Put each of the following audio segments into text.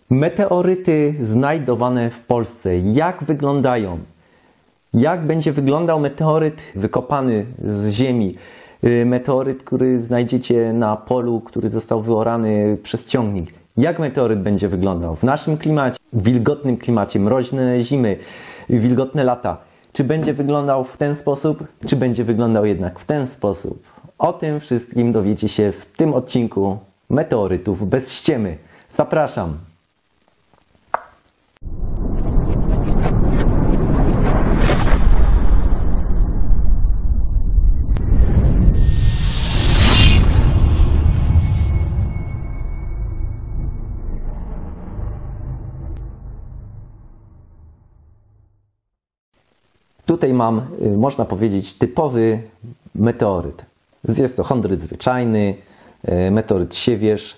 Meteoryty znajdowane w Polsce. Jak wyglądają? Jak będzie wyglądał meteoryt wykopany z ziemi? Meteoryt, który znajdziecie na polu, który został wyorany przez ciągnik. Jak meteoryt będzie wyglądał w naszym klimacie, wilgotnym klimacie, mroźne zimy, wilgotne lata? Czy będzie wyglądał w ten sposób, czy będzie wyglądał jednak w ten sposób? O tym wszystkim dowiecie się w tym odcinku Meteorytów bez ściemy. Zapraszam! Tutaj mam, można powiedzieć, typowy meteoryt. Jest to chondryt zwyczajny, meteoryt siewierz.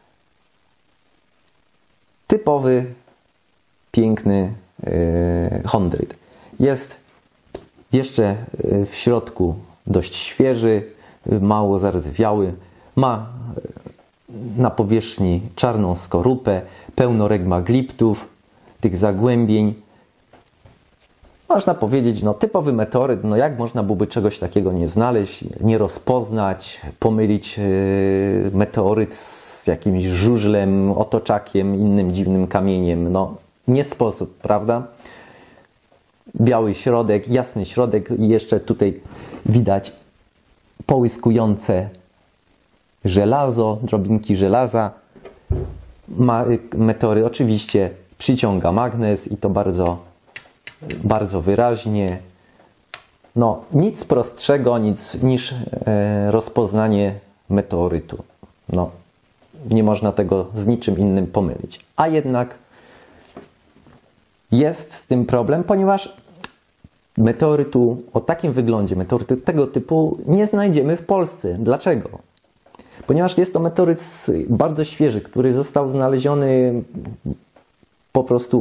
Typowy, piękny chondryt. Jest jeszcze w środku dość świeży, mało zardzewiały. Ma na powierzchni czarną skorupę, pełno regmagliptów, tych zagłębień. Można powiedzieć, no typowy meteoryt, no jak można byłoby czegoś takiego nie znaleźć, nie rozpoznać, pomylić meteoryt z jakimś żużlem, otoczakiem, innym dziwnym kamieniem. No nie sposób, prawda? Biały środek, jasny środek i jeszcze tutaj widać połyskujące żelazo, drobinki żelaza. Meteoryt oczywiście przyciąga magnes i to bardzo wyraźnie. No, nic prostszego niż rozpoznanie meteorytu. No, nie można tego z niczym innym pomylić. A jednak jest z tym problem, ponieważ meteorytu o takim wyglądzie, meteorytu tego typu nie znajdziemy w Polsce. Dlaczego? Ponieważ jest to meteoryt bardzo świeży, który został znaleziony po prostu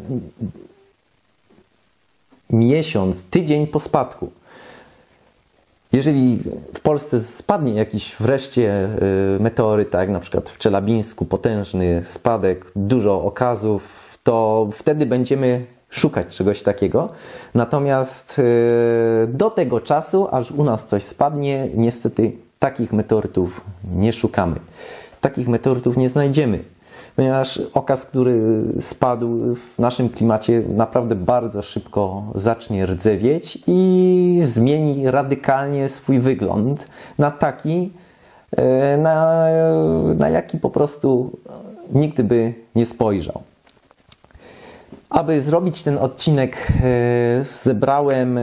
miesiąc, tydzień po spadku. Jeżeli w Polsce spadnie jakiś wreszcie meteoryt, tak jak na przykład w Czelabińsku, potężny spadek, dużo okazów, to wtedy będziemy szukać czegoś takiego. Natomiast do tego czasu, aż u nas coś spadnie, niestety takich meteorytów nie szukamy. Takich meteorytów nie znajdziemy. Ponieważ okaz, który spadł w naszym klimacie, naprawdę bardzo szybko zacznie rdzewieć i zmieni radykalnie swój wygląd na taki, na jaki po prostu nikt by nie spojrzał. Aby zrobić ten odcinek, zebrałem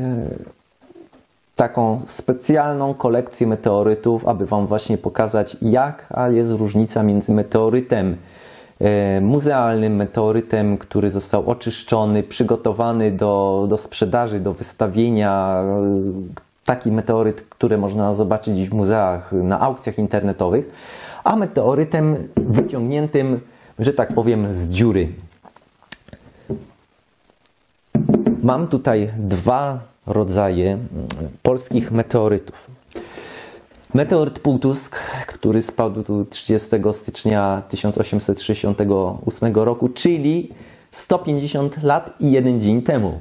taką specjalną kolekcję meteorytów, aby Wam właśnie pokazać, jaka jest różnica między meteorytem muzealnym, meteorytem, który został oczyszczony, przygotowany do sprzedaży, do wystawienia. Taki meteoryt, który można zobaczyć dziś w muzeach, na aukcjach internetowych, a meteorytem wyciągniętym, że tak powiem, z dziury. Mam tutaj dwa rodzaje polskich meteorytów. Meteoryt Półtusk, który spadł 30 stycznia 1868 roku, czyli 150 lat i 1 dzień temu.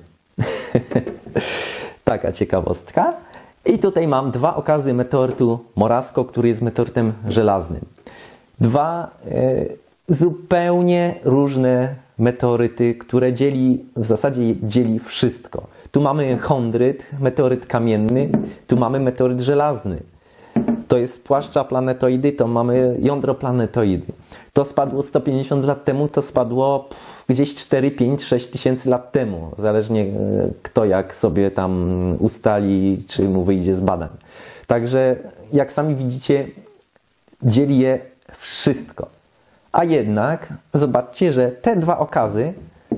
Taka ciekawostka. I tutaj mam dwa okazy meteorytu Morasko, który jest meteorytem żelaznym. Dwa zupełnie różne meteoryty, które w zasadzie dzieli wszystko. Tu mamy chondryt, meteoryt kamienny, tu mamy meteoryt żelazny. To jest płaszcza planetoidy, to mamy jądro planetoidy. To spadło 150 lat temu, to spadło gdzieś 4, 5, 6 tysięcy lat temu. Zależnie kto jak sobie tam ustali, czy mu wyjdzie z badań. Także jak sami widzicie, dzieli je wszystko. A jednak zobaczcie, że te dwa okazy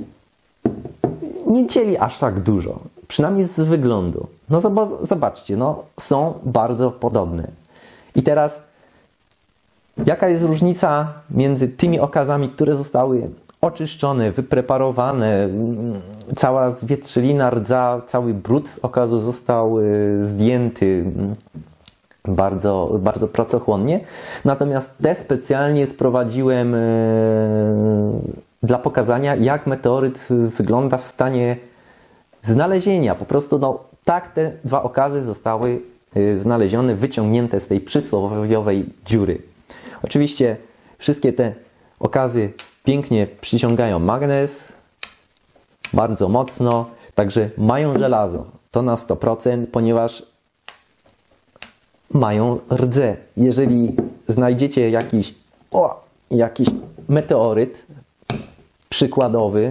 nie dzieli aż tak dużo. Przynajmniej z wyglądu. No zobaczcie, no są bardzo podobne. I teraz jaka jest różnica między tymi okazami, które zostały oczyszczone, wypreparowane, cała zwietrzylina, rdza, cały brud z okazu został zdjęty bardzo, bardzo pracochłonnie. Natomiast te specjalnie sprowadziłem dla pokazania, jak meteoryt wygląda w stanie znalezienia. Po prostu no, tak te dwa okazy zostały znalezione, wyciągnięte z tej przysłowiowej dziury. Oczywiście wszystkie te okazy pięknie przyciągają magnes, bardzo mocno, także mają żelazo. To na 100%, ponieważ mają rdzę. Jeżeli znajdziecie jakiś meteoryt przykładowy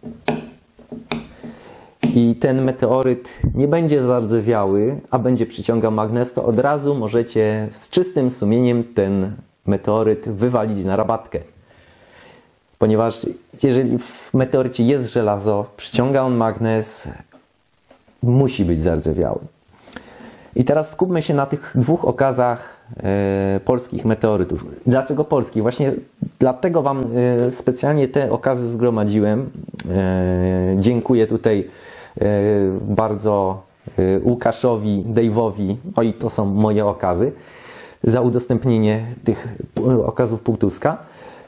i ten meteoryt nie będzie zardzewiały, a będzie przyciągał magnes, to od razu możecie z czystym sumieniem ten meteoryt wywalić na rabatkę. Ponieważ jeżeli w meteorycie jest żelazo, przyciąga on magnes, musi być zardzewiały. I teraz skupmy się na tych dwóch okazach polskich meteorytów. Dlaczego polskich? Właśnie dlatego Wam specjalnie te okazy zgromadziłem. Dziękuję tutaj bardzo Łukaszowi, Dave'owi, no i to są moje okazy, za udostępnienie tych okazów Półtuska.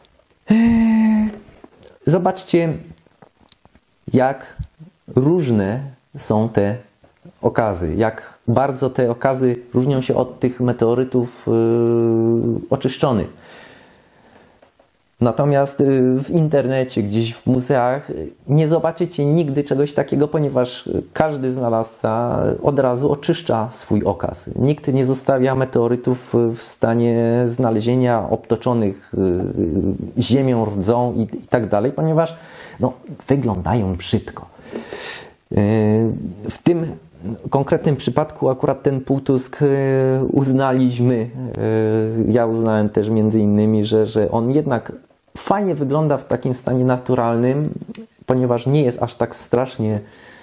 Zobaczcie, jak różne są te okazy, jak bardzo te okazy różnią się od tych meteorytów oczyszczonych. Natomiast w internecie, gdzieś w muzeach nie zobaczycie nigdy czegoś takiego, ponieważ każdy znalazca od razu oczyszcza swój okaz. Nikt nie zostawia meteorytów w stanie znalezienia obtoczonych ziemią, rdzą i tak dalej, ponieważ no, wyglądają brzydko. W tym konkretnym przypadku akurat ten półtusk uznaliśmy, ja uznałem też między innymi, że on jednak fajnie wygląda w takim stanie naturalnym, ponieważ nie jest aż tak strasznie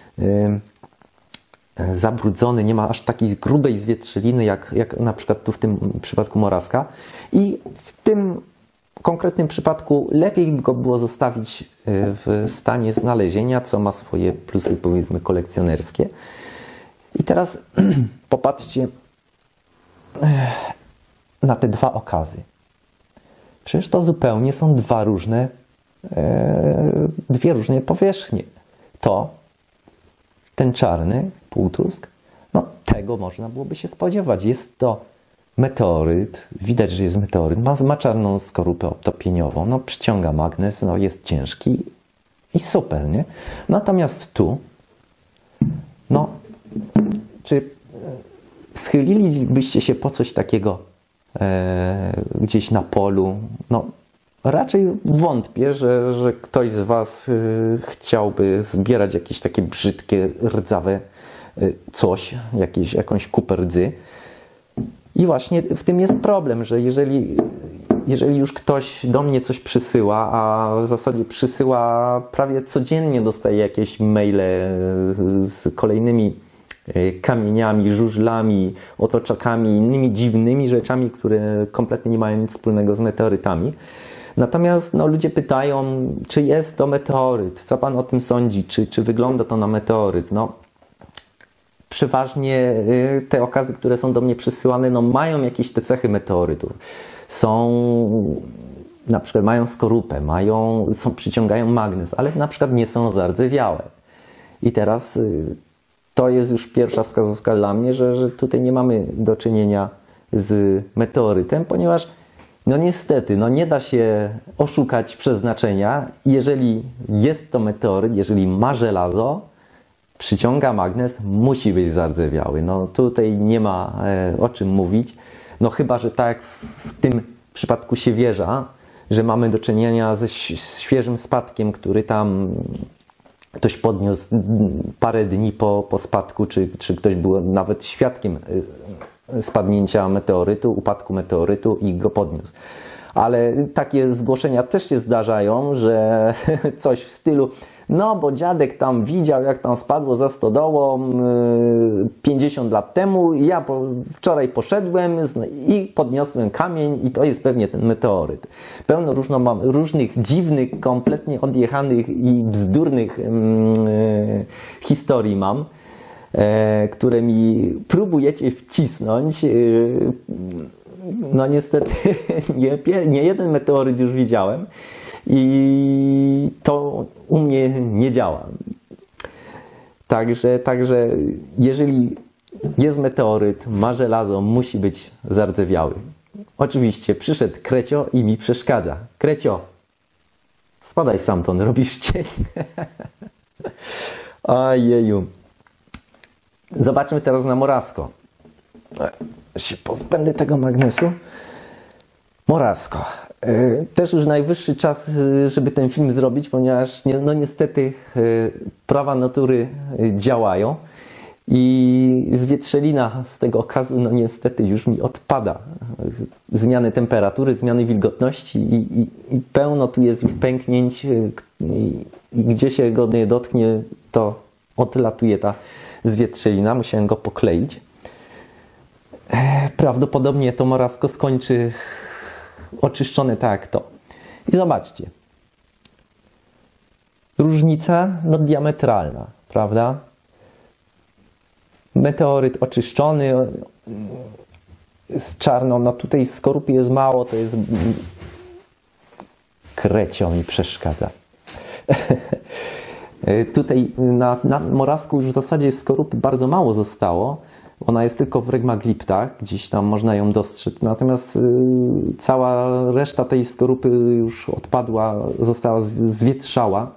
zabrudzony, nie ma aż takiej grubej zwietrzeliny jak na przykład tu w tym przypadku Moraska. I w tym konkretnym przypadku lepiej go było zostawić w stanie znalezienia, co ma swoje plusy, powiedzmy, kolekcjonerskie. I teraz popatrzcie na te dwa okazy. Przecież to zupełnie są dwie różne powierzchnie. Ten czarny półtusk, no tego można byłoby się spodziewać. Jest to meteoryt, widać, że jest meteoryt, ma czarną skorupę obtopieniową, no przyciąga magnes, no jest ciężki i super, nie? Natomiast tu, no, czy schylilibyście się po coś takiego gdzieś na polu? No, raczej wątpię, że ktoś z Was chciałby zbierać jakieś takie brzydkie, rdzawe coś, jakąś kupę rdzy. I właśnie w tym jest problem, że jeżeli już ktoś do mnie coś przysyła, a w zasadzie przysyła prawie codziennie, dostaję jakieś maile z kolejnymi kamieniami, żużlami, otoczakami, innymi dziwnymi rzeczami, które kompletnie nie mają nic wspólnego z meteorytami. Natomiast no, ludzie pytają, czy jest to meteoryt, co Pan o tym sądzi, czy wygląda to na meteoryt. No, przeważnie te okazy, które są do mnie przysyłane, no, mają jakieś te cechy meteorytów. Na przykład mają skorupę, przyciągają magnes, ale na przykład nie są zardzewiałe. I teraz to jest już pierwsza wskazówka dla mnie, że tutaj nie mamy do czynienia z meteorytem, ponieważ no niestety, no nie da się oszukać przeznaczenia. Jeżeli jest to meteoryt, jeżeli ma żelazo, przyciąga magnes, musi być zardzewiały. No tutaj nie ma o czym mówić. No chyba, że tak jak w tym przypadku Siewierza, że mamy do czynienia ze świeżym spadkiem, który tam ktoś podniósł parę dni po spadku, czy ktoś był nawet świadkiem spadnięcia meteorytu, upadku meteorytu i go podniósł. Ale takie zgłoszenia też się zdarzają, że coś w stylu, no bo dziadek tam widział, jak tam spadło za stodołą 50 lat temu i ja wczoraj poszedłem i podniosłem kamień i to jest pewnie ten meteoryt. Pełno różnych dziwnych, kompletnie odjechanych i bzdurnych historii mam, które mi próbujecie wcisnąć. No niestety nie jeden meteoryt już widziałem i to u mnie nie działa. Także jeżeli jest meteoryt, ma żelazo, musi być zardzewiały. Oczywiście przyszedł Krecio i mi przeszkadza. Krecio, spadaj stamtąd, robisz cień. Ojeju. Zobaczmy teraz na Morasko. Się pozbędę tego magnesu. Morasko. Też już najwyższy czas, żeby ten film zrobić, ponieważ no niestety prawa natury działają i zwietrzelina z tego okazu no niestety już mi odpada. Zmiany temperatury, zmiany wilgotności i pełno tu jest już pęknięć i gdzie się go nie dotknie, to odlatuje ta zwietrzelina. Musiałem go pokleić. Prawdopodobnie to Morasko skończy oczyszczone tak jak to. I zobaczcie. Różnica no diametralna, prawda? Meteoryt oczyszczony z czarną, no tutaj skorupy jest mało, to jest... Krecio mi przeszkadza. Tutaj na Morasku już w zasadzie skorupy bardzo mało zostało. Ona jest tylko w regmagliptach, gdzieś tam można ją dostrzec. Natomiast cała reszta tej skorupy już odpadła, została zwietrzała.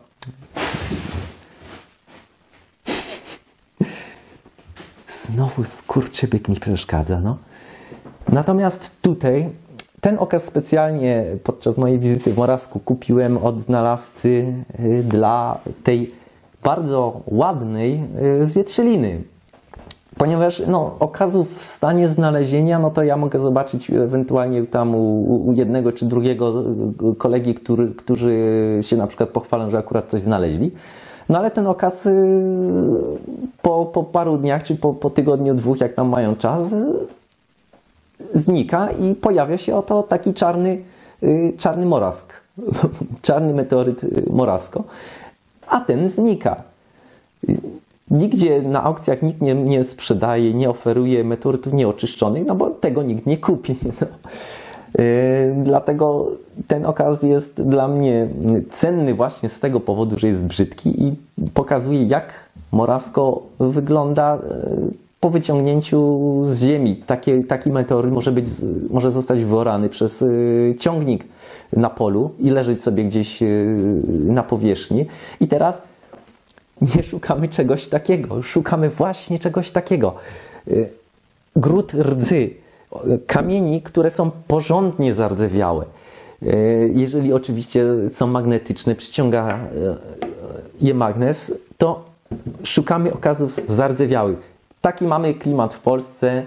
Znowu skurczybyk mi przeszkadza, no. Natomiast tutaj ten okaz specjalnie podczas mojej wizyty w Morasku kupiłem od znalazcy dla tej bardzo ładnej zwietrzeliny. Ponieważ no, okazów w stanie znalezienia, no to ja mogę zobaczyć ewentualnie tam u jednego czy drugiego kolegi, którzy się na przykład pochwalą, że akurat coś znaleźli. No ale ten okaz po paru dniach, czy po tygodniu, dwóch, jak tam mają czas, znika i pojawia się oto taki czarny morask. Czarny meteoryt Morasko. A ten znika. Nigdzie na aukcjach nikt nie sprzedaje, nie oferuje meteorytów nieoczyszczonych, no bo tego nikt nie kupi. No. Dlatego ten okaz jest dla mnie cenny właśnie z tego powodu, że jest brzydki i pokazuje, jak Morasko wygląda po wyciągnięciu z ziemi. Taki meteoryt może zostać wyorany przez ciągnik na polu i leżeć sobie gdzieś na powierzchni. I teraz nie szukamy czegoś takiego. Szukamy właśnie czegoś takiego. Grud rdzy, kamieni, które są porządnie zardzewiałe. Jeżeli oczywiście są magnetyczne, przyciąga je magnes, to szukamy okazów zardzewiałych. Taki mamy klimat w Polsce,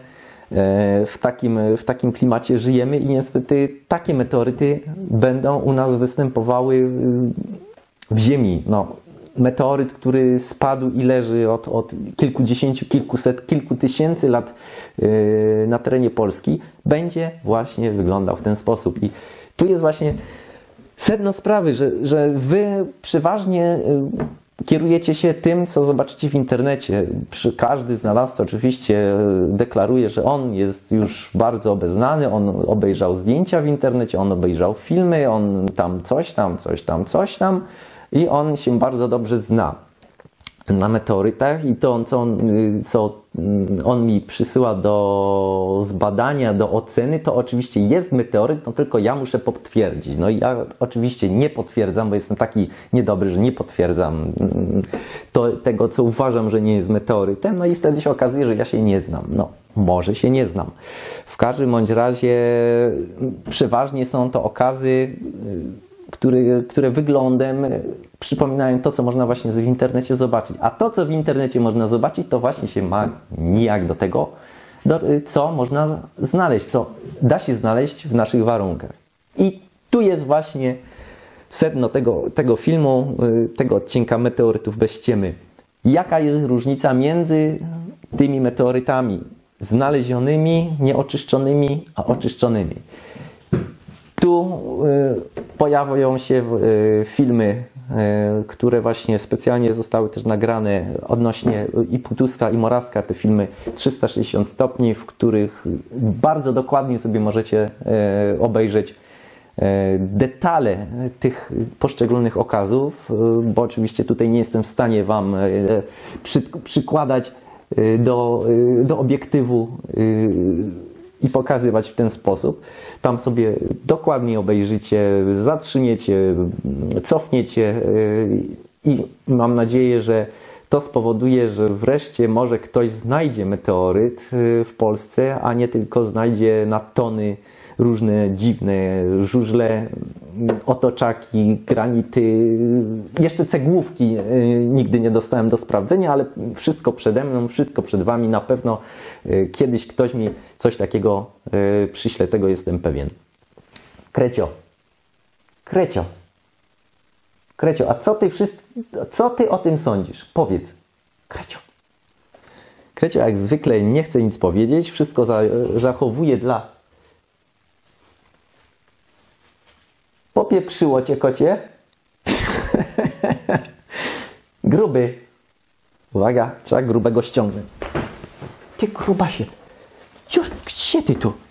w takim klimacie żyjemy i niestety takie meteoryty będą u nas występowały w ziemi. No, meteoryt, który spadł i leży od kilkudziesięciu, kilkuset, kilku tysięcy lat na terenie Polski, będzie właśnie wyglądał w ten sposób. I tu jest właśnie sedno sprawy, że wy przeważnie kierujecie się tym, co zobaczycie w internecie. Każdy znalazca oczywiście deklaruje, że on jest już bardzo obeznany, on obejrzał zdjęcia w internecie, on obejrzał filmy, on tam coś tam i on się bardzo dobrze zna na meteorytach i to, co on mi przysyła do zbadania, do oceny, to oczywiście jest meteoryt, no tylko ja muszę potwierdzić. No i ja oczywiście nie potwierdzam, bo jestem taki niedobry, że nie potwierdzam tego, co uważam, że nie jest meteorytem, no i wtedy się okazuje, że ja się nie znam. No, może się nie znam. W każdym bądź razie przeważnie są to okazy, które wyglądem przypominają to, co można właśnie w internecie zobaczyć. A to, co w internecie można zobaczyć, to właśnie się ma nijak do tego, co można znaleźć, co da się znaleźć w naszych warunkach. I tu jest właśnie sedno tego filmu, tego odcinka Meteorytów bez ściemy. Jaka jest różnica między tymi meteorytami znalezionymi, nieoczyszczonymi, a oczyszczonymi? Tu pojawiają się filmy, które właśnie specjalnie zostały też nagrane odnośnie i Półtuska, i Moraska, te filmy 360 stopni, w których bardzo dokładnie sobie możecie obejrzeć detale tych poszczególnych okazów, bo oczywiście tutaj nie jestem w stanie Wam przykładać do obiektywu i pokazywać w ten sposób. Tam sobie dokładnie obejrzycie, zatrzymiecie, cofniecie i mam nadzieję, że to spowoduje, że wreszcie może ktoś znajdzie meteoryt w Polsce, a nie tylko znajdzie na tony różne dziwne żużle, otoczaki, granity, jeszcze cegłówki nigdy nie dostałem do sprawdzenia, ale wszystko przede mną, wszystko przed Wami. Na pewno kiedyś ktoś mi coś takiego przyśle, tego jestem pewien. Krecio, Krecio, Krecio, a co ty o tym sądzisz? Powiedz, Krecio. Krecio jak zwykle nie chce nic powiedzieć, wszystko zachowuje dla... Popieprzyło cię, kocie? Gruby. Uwaga, trzeba grubego ściągnąć. Ty grubasie. Już, gdzie ty tu?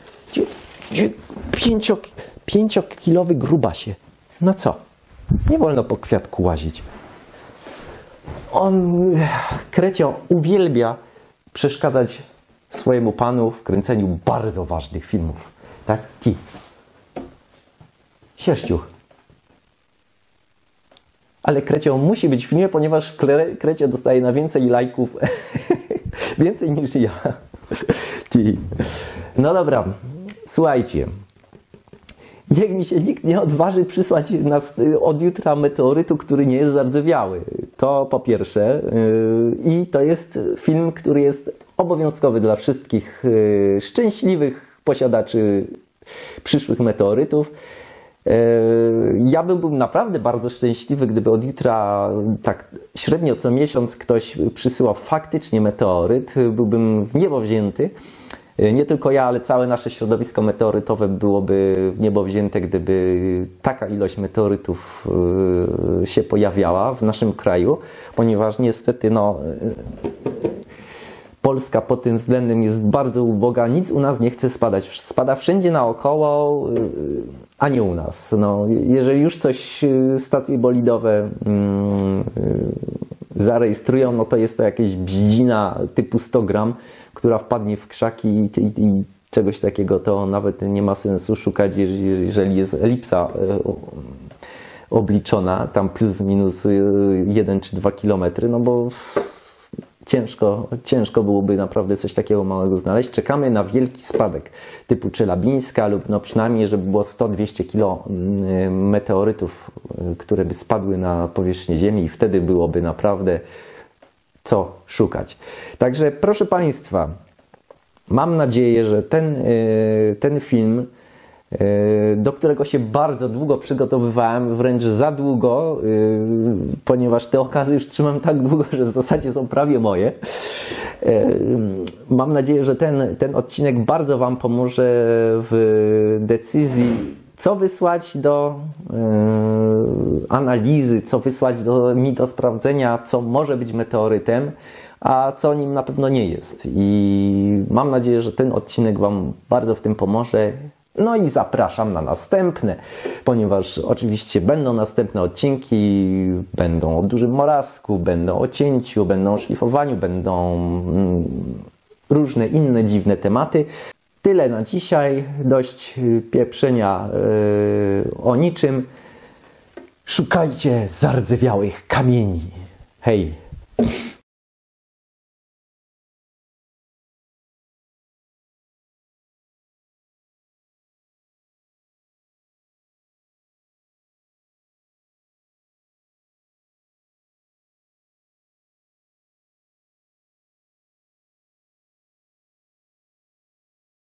Pięciokilowy grubasie. No co? Nie wolno po kwiatku łazić. Krecio, uwielbia przeszkadzać swojemu panu w kręceniu bardzo ważnych filmów. Tak? Ti. Sierściuch. Ale Krecio musi być w filmie, ponieważ Krecio dostaje na więcej lajków. Więcej niż ja. No dobra, słuchajcie. Niech mi się nikt nie odważy przysłać nas od jutra meteorytu, który nie jest zardzewiały. To po pierwsze. I to jest film, który jest obowiązkowy dla wszystkich szczęśliwych posiadaczy przyszłych meteorytów. Ja byłbym naprawdę bardzo szczęśliwy, gdyby od jutra tak średnio co miesiąc ktoś przysyłał faktycznie meteoryt. Byłbym w niebo wzięty. Nie tylko ja, ale całe nasze środowisko meteorytowe byłoby w niebo wzięte, gdyby taka ilość meteorytów się pojawiała w naszym kraju, ponieważ niestety Polska pod tym względem jest bardzo uboga, nic u nas nie chce spadać. Spada wszędzie naokoło, a nie u nas. Jeżeli już coś stacje bolidowe zarejestrują, to jest to jakaś bździna typu 100 gram, która wpadnie w krzaki i czegoś takiego to nawet nie ma sensu szukać, jeżeli jest elipsa obliczona, tam plus minus 1 czy 2 kilometry, bo ciężko byłoby naprawdę coś takiego małego znaleźć. Czekamy na wielki spadek typu Czelabińska lub przynajmniej, żeby było 100-200 kilo meteorytów, które by spadły na powierzchnię Ziemi i wtedy byłoby naprawdę co szukać. Także proszę Państwa, mam nadzieję, że ten film, do którego się bardzo długo przygotowywałem, wręcz za długo, ponieważ te okazy już trzymam tak długo, że w zasadzie są prawie moje. Mam nadzieję, że ten odcinek bardzo Wam pomoże w decyzji, co wysłać do analizy, co wysłać mi do sprawdzenia, co może być meteorytem, a co nim na pewno nie jest. I mam nadzieję, że ten odcinek Wam bardzo w tym pomoże. No i zapraszam na następne, ponieważ oczywiście będą następne odcinki, będą o dużym morazku, będą o cięciu, będą o szlifowaniu, będą różne inne dziwne tematy. Tyle na dzisiaj, dość pieprzenia o niczym. Szukajcie zardzewiałych kamieni. Hej!